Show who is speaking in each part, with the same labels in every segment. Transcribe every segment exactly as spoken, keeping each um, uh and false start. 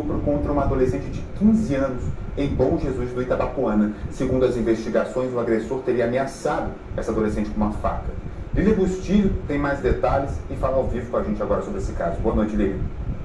Speaker 1: estupro contra uma adolescente de quinze anos em Bom Jesus do Itabapoana. Segundo as investigações, o agressor teria ameaçado essa adolescente com uma faca. Lília Bustilho tem mais detalhes e fala ao vivo com a gente agora sobre esse caso. Boa noite, Lília.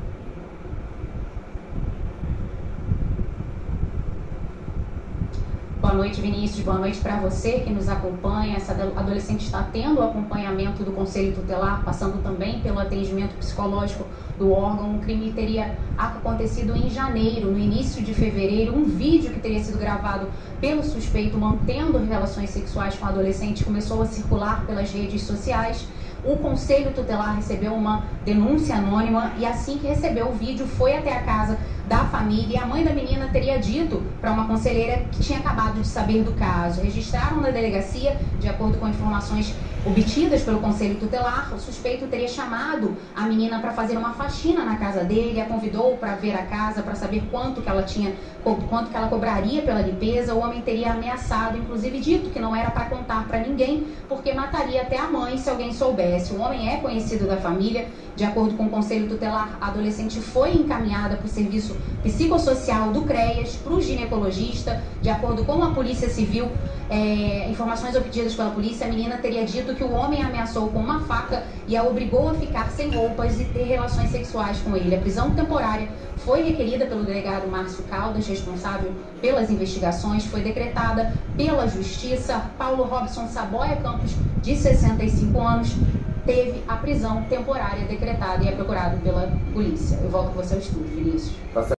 Speaker 2: Boa noite, Vinícius. Boa noite para você que nos acompanha. Essa adolescente está tendo o acompanhamento do Conselho Tutelar, passando também pelo atendimento psicológico do órgão. O crime teria acontecido em janeiro, no início de fevereiro. Um vídeo que teria sido gravado pelo suspeito mantendo relações sexuais com a adolescente começou a circular pelas redes sociais. O Conselho Tutelar recebeu uma denúncia anônima e assim que recebeu o vídeo foi até a casa da família e a mãe da menina teria dito para uma conselheira que tinha acabado de saber do caso. Registraram na delegacia, de acordo com informações obtidas pelo Conselho Tutelar, o suspeito teria chamado a menina para fazer uma faxina na casa dele, a convidou para ver a casa, para saber quanto que ela tinha, quanto que ela cobraria pela limpeza. O homem teria ameaçado, inclusive dito que não era para contar para ninguém, porque mataria até a mãe se alguém soubesse. O homem é conhecido da família. De acordo com o Conselho Tutelar, a adolescente foi encaminhada para o serviço psicossocial do CREAS, para o ginecologista. De acordo com a Polícia Civil, é, informações obtidas pela polícia, a menina teria dito que o homem a ameaçou com uma faca e a obrigou a ficar sem roupas e ter relações sexuais com ele. A prisão temporária foi requerida pelo delegado Márcio Caldas, responsável pelas investigações, foi decretada pela Justiça. Paulo Robson Saboia Campos, de sessenta e cinco anos, teve a prisão temporária decretada e é procurado pela polícia. Eu volto com você ao estúdio, Vinícius.